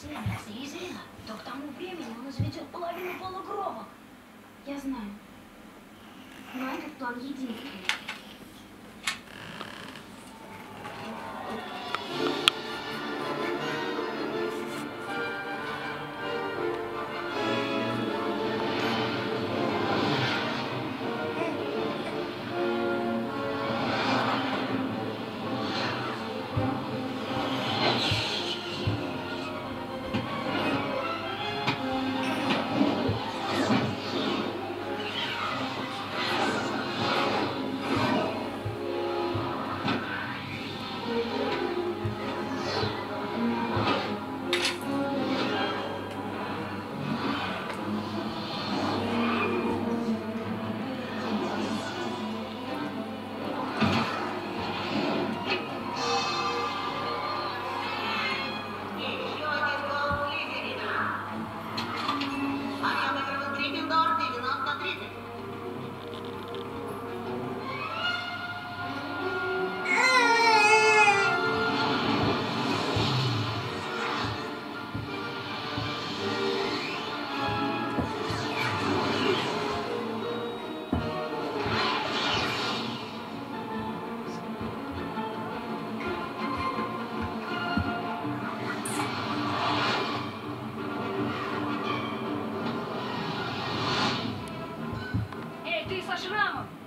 Если длится Езерина, то к тому времени он изведет половину полугрома. Я знаю. Но этот план единственный. Со шрамом!